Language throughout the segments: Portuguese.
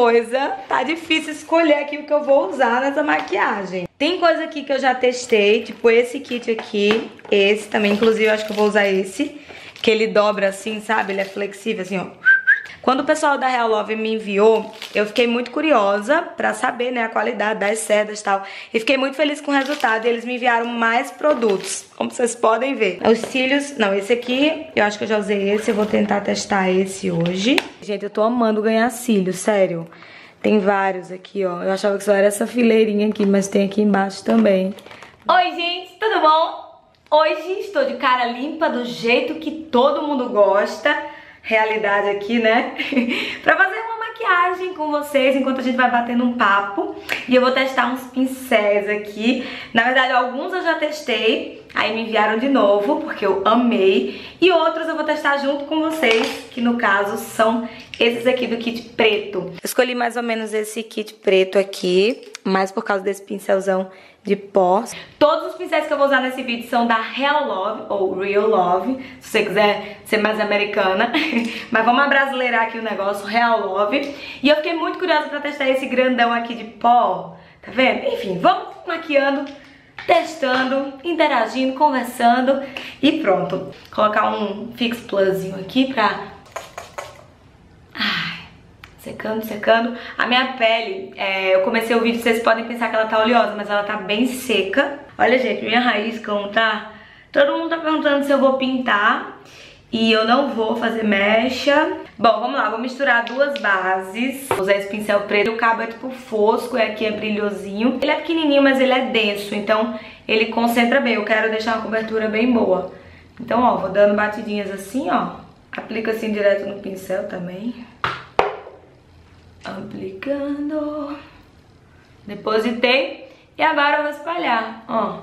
coisa. Tá difícil escolher aqui o que eu vou usar nessa maquiagem. Tem coisa aqui que eu já testei, tipo esse kit aqui, esse também, inclusive eu acho que eu vou usar esse, que ele dobra assim, sabe? Ele é flexível assim, ó. Quando o pessoal da Real Love me enviou, eu fiquei muito curiosa pra saber, né, a qualidade das cerdas e tal. E fiquei muito feliz com o resultado e eles me enviaram mais produtos, como vocês podem ver. Os cílios, não, esse aqui, eu acho que eu já usei esse, eu vou tentar testar esse hoje. Gente, eu tô amando ganhar cílios, sério. Tem vários aqui, ó. Eu achava que só era essa fileirinha aqui, mas tem aqui embaixo também. Oi, gente, tudo bom? Hoje estou de cara limpa do jeito que todo mundo gosta. Realidade aqui, né? Pra fazer uma maquiagem com vocês enquanto a gente vai batendo um papo. E eu vou testar uns pincéis aqui. Na verdade, alguns eu já testei, aí me enviaram de novo, porque eu amei. E outros eu vou testar junto com vocês, que no caso são esses aqui do kit preto. Eu escolhi mais ou menos esse kit preto aqui, mais por causa desse pincelzão de pó. Todos os pincéis que eu vou usar nesse vídeo são da Real Love, ou Real Love, se você quiser ser mais americana. Mas vamos abrasileirar aqui o negócio, Real Love. E eu fiquei muito curiosa pra testar esse grandão aqui de pó, tá vendo? Enfim, vamos maquiando, testando, interagindo, conversando e pronto. Vou colocar um Fix Plusinho aqui pra... secando, secando. A minha pele, eu comecei o vídeo, vocês podem pensar que ela tá oleosa, mas ela tá bem seca. Olha, gente, minha raiz como tá. Todo mundo tá perguntando se eu vou pintar. E eu não vou fazer mecha. Bom, vamos lá, vou misturar duas bases. Vou usar esse pincel preto, o cabo é tipo fosco, aqui é brilhosinho. Ele é pequenininho, mas ele é denso, então ele concentra bem. Eu quero deixar uma cobertura bem boa. Então, ó, vou dando batidinhas assim, ó. Aplica assim direto no pincel também. Aplicando. Depositei. E agora eu vou espalhar, ó.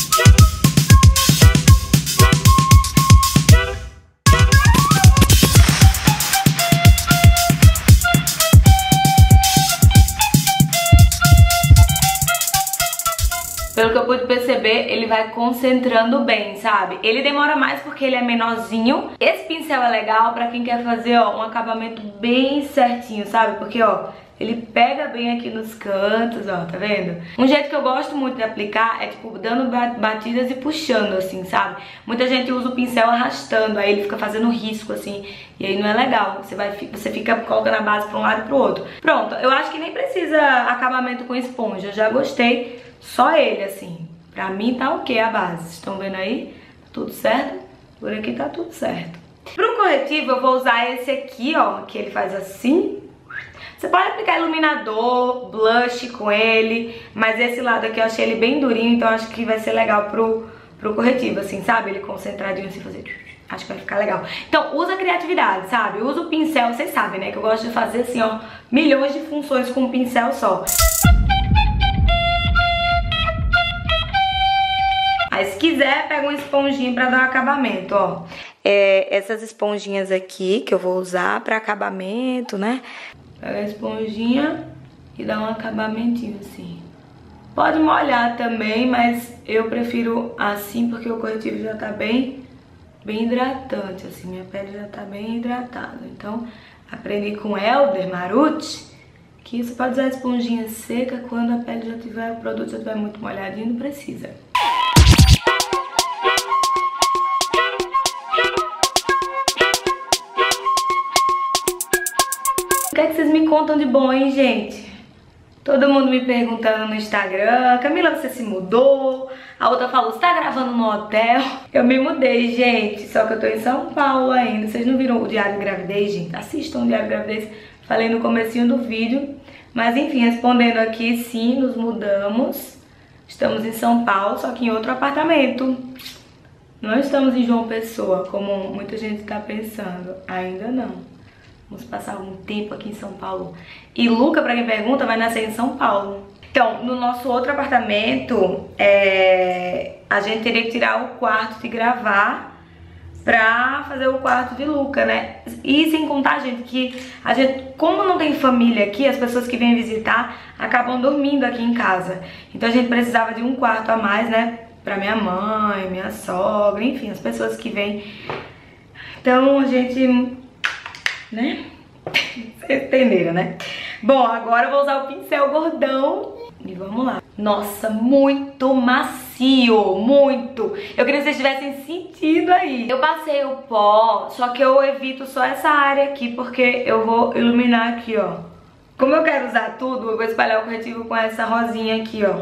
Pelo que eu pude perceber, ele vai concentrando bem, sabe? Ele demora mais porque ele é menorzinho. Esse pincel é legal pra quem quer fazer, ó, um acabamento bem certinho, sabe? Porque, ó, ele pega bem aqui nos cantos, ó, tá vendo? Um jeito que eu gosto muito de aplicar é, tipo, dando batidas e puxando, assim, sabe? Muita gente usa o pincel arrastando, aí ele fica fazendo risco, assim, e aí não é legal. Você fica colocando a base pra um lado e pro outro. Pronto, eu acho que nem precisa acabamento com esponja, eu já gostei. Só ele, assim, pra mim tá ok a base. Estão vendo aí? Tudo certo? Por aqui tá tudo certo. Pro corretivo eu vou usar esse aqui, ó, que ele faz assim. Você pode aplicar iluminador, blush com ele, mas esse lado aqui eu achei ele bem durinho, então acho que vai ser legal pro corretivo, assim, sabe? Ele concentradinho assim, fazer... Acho que vai ficar legal. Então, usa a criatividade, sabe? Usa o pincel, vocês sabem, né? Que eu gosto de fazer, assim, ó, milhões de funções com um pincel só. Aí, se quiser, pega uma esponjinha pra dar um acabamento, ó. Essas esponjinhas aqui que eu vou usar pra acabamento, né? Pega a esponjinha e dá um acabamentinho assim. Pode molhar também, mas eu prefiro assim porque o corretivo já tá bem hidratante, assim. Minha pele já tá bem hidratada. Então, aprendi com Helder Marucci que você pode usar a esponjinha seca quando a pele já tiver, o produto já tiver muito molhadinho, não precisa. O que é que vocês me contam de bom, hein, gente? Todo mundo me perguntando no Instagram, Camila, você se mudou? A outra falou, você tá gravando no hotel? Eu me mudei, gente, só que eu tô em São Paulo ainda. Vocês não viram o Diário de Gravidez, gente? Assistam o Diário de Gravidez, falei no comecinho do vídeo. Mas enfim, respondendo aqui, sim, nos mudamos. Estamos em São Paulo, só que em outro apartamento. Não estamos em João Pessoa, como muita gente tá pensando. Ainda não. Vamos passar algum tempo aqui em São Paulo. E Luca, pra quem pergunta, vai nascer em São Paulo. Então, no nosso outro apartamento, a gente teria que tirar o quarto de gravar pra fazer o quarto de Luca, né? E sem contar, gente, que a gente, como não tem família aqui, as pessoas que vêm visitar acabam dormindo aqui em casa. Então a gente precisava de um quarto a mais, né? Pra minha mãe, minha sogra, enfim, as pessoas que vêm. Então a gente... né? Vocês entenderam, né? Bom, agora eu vou usar o pincel gordão e vamos lá. Nossa, muito macio, muito. Eu queria que vocês tivessem sentido aí. Eu passei o pó, só que eu evito só essa área aqui, porque eu vou iluminar aqui, ó. Como eu quero usar tudo, eu vou espalhar o corretivo com essa rosinha aqui, ó.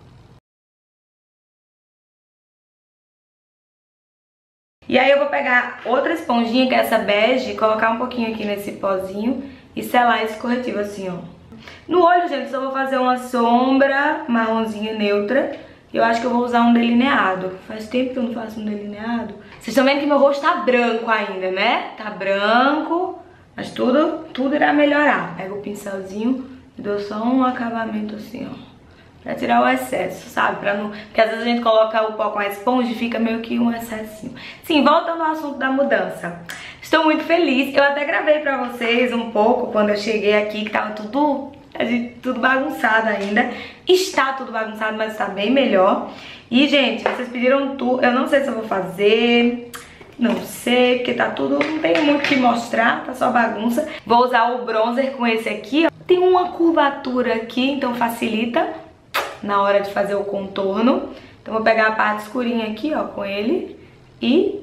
E aí eu vou pegar outra esponjinha, que é essa bege, colocar um pouquinho aqui nesse pozinho e selar esse corretivo assim, ó. No olho, gente, só vou fazer uma sombra marronzinha neutra. Eu acho que eu vou usar um delineado. Faz tempo que eu não faço um delineado. Vocês estão vendo que meu rosto tá branco ainda, né? Tá branco, mas tudo irá melhorar. Pego o pincelzinho e dou só um acabamento assim, ó. Pra tirar o excesso, sabe? Pra não... Porque às vezes a gente coloca o pó com a esponja e fica meio que um excessinho. Sim, voltando ao assunto da mudança. Estou muito feliz. Eu até gravei pra vocês um pouco quando eu cheguei aqui, que tava tudo bagunçado ainda. Está tudo bagunçado, mas está bem melhor. E, gente, vocês pediram tudo. Eu não sei se eu vou fazer... Não sei, porque tá tudo... Não tem muito o que mostrar, tá só bagunça. Vou usar o bronzer com esse aqui, ó. Tem uma curvatura aqui, então facilita na hora de fazer o contorno. Então vou pegar a parte escurinha aqui, ó, com ele e...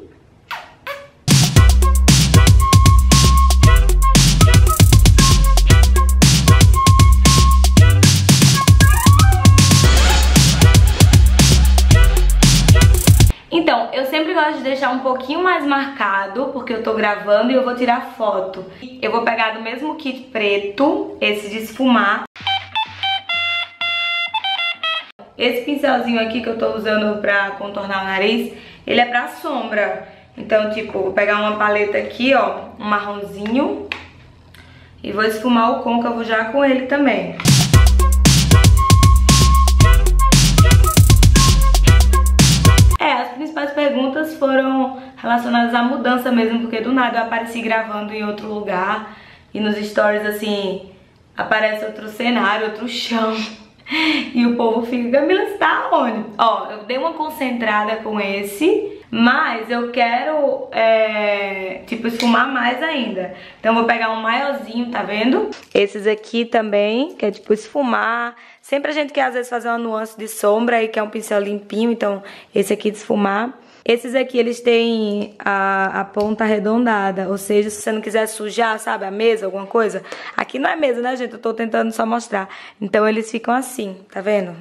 Então, eu sempre gosto de deixar um pouquinho mais marcado, porque eu tô gravando e eu vou tirar foto. Eu vou pegar do mesmo kit preto, esse de esfumar. Esse pincelzinho aqui que eu tô usando pra contornar o nariz, ele é pra sombra. Então, tipo, vou pegar uma paleta aqui, ó, um marronzinho, e vou esfumar o côncavo já com ele também. As principais perguntas foram relacionadas à mudança mesmo, porque do nada eu apareci gravando em outro lugar e nos stories, assim, aparece outro cenário, outro chão. E o povo fica, Camila, você tá onde? Ó, eu dei uma concentrada com esse, mas eu quero, tipo, esfumar mais ainda. Então eu vou pegar um maiorzinho, tá vendo? Esses aqui também, que é tipo esfumar. Sempre a gente quer às vezes fazer uma nuance de sombra e quer um pincel limpinho, então esse aqui de esfumar. Esses aqui, eles têm a ponta arredondada, ou seja, se você não quiser sujar, sabe, a mesa, alguma coisa. Aqui não é mesa, né, gente? Eu tô tentando só mostrar. Então eles ficam assim, tá vendo?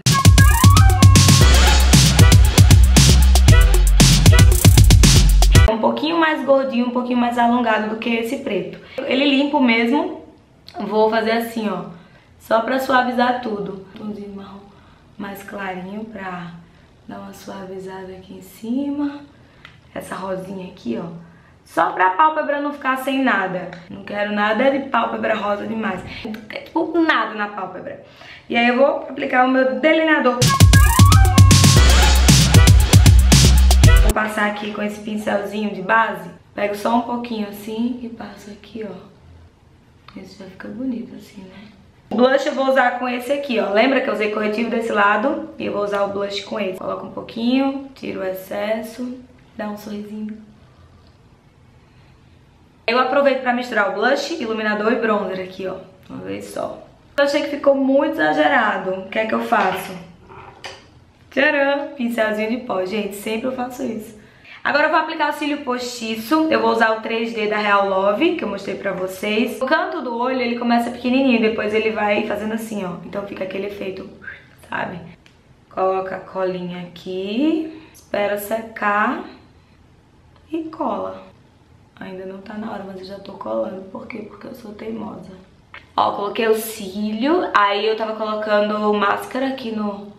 Um pouquinho mais gordinho, um pouquinho mais alongado do que esse preto. Ele limpo mesmo, vou fazer assim, ó, só pra suavizar tudo. Tomzinho marrom mais clarinho pra... dar uma suavizada aqui em cima. Essa rosinha aqui, ó. Só pra pálpebra não ficar sem nada. Não quero nada de pálpebra rosa demais. Tipo, nada na pálpebra. E aí eu vou aplicar o meu delineador. Vou passar aqui com esse pincelzinho de base. Pego só um pouquinho assim e passo aqui, ó. Esse já fica bonito assim, né? O blush eu vou usar com esse aqui, ó. Lembra que eu usei corretivo desse lado? E eu vou usar o blush com esse. Coloco um pouquinho, tiro o excesso, dá um sorrisinho. Eu aproveito pra misturar o blush, iluminador e bronzer aqui, ó. Uma vez só. Eu achei que ficou muito exagerado. O que é que eu faço? Tcharam! Pincelzinho de pó. Gente, sempre eu faço isso. Agora eu vou aplicar o cílio postiço. Eu vou usar o 3D da Real Love, que eu mostrei pra vocês. O canto do olho, ele começa pequenininho, depois ele vai fazendo assim, ó. Então fica aquele efeito, sabe? Coloca a colinha aqui, espera secar e cola. Ainda não tá na hora, mas eu já tô colando. Por quê? Porque eu sou teimosa. Ó, coloquei o cílio, aí eu tava colocando máscara aqui no...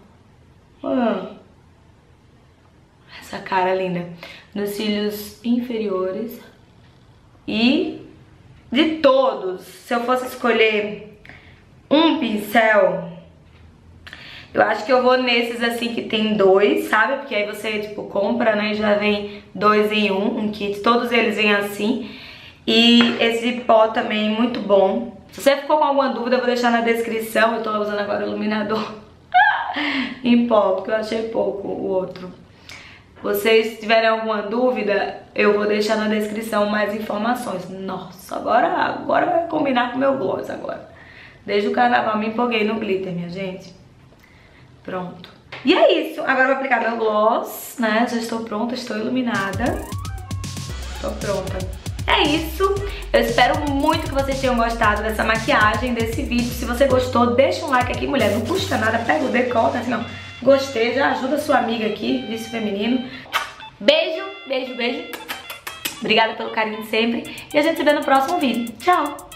essa cara linda. Nos cílios inferiores. E de todos, se eu fosse escolher um pincel, eu acho que eu vou nesses assim que tem dois, sabe? Porque aí você, tipo, compra, né? Já vem 2 em 1, um kit. Todos eles vêm assim. E esse pó também, muito bom. Se você ficou com alguma dúvida, eu vou deixar na descrição. Eu tô usando agora o iluminador em pó, porque eu achei pouco o outro. Vocês tiverem alguma dúvida, eu vou deixar na descrição mais informações. Nossa, agora vai combinar com o meu gloss agora. Desde o carnaval me empolguei no glitter, minha gente. Pronto. E é isso. Agora eu vou aplicar meu gloss, né? Já estou pronta, estou iluminada. Tô pronta. É isso. Eu espero muito que vocês tenham gostado dessa maquiagem, desse vídeo. Se você gostou, deixa um like aqui, mulher. Não custa nada, pega o decote, assim, não. Gostei, já ajuda a sua amiga aqui, vício feminino. Beijo, beijo, beijo. Obrigada pelo carinho de sempre. E a gente se vê no próximo vídeo. Tchau!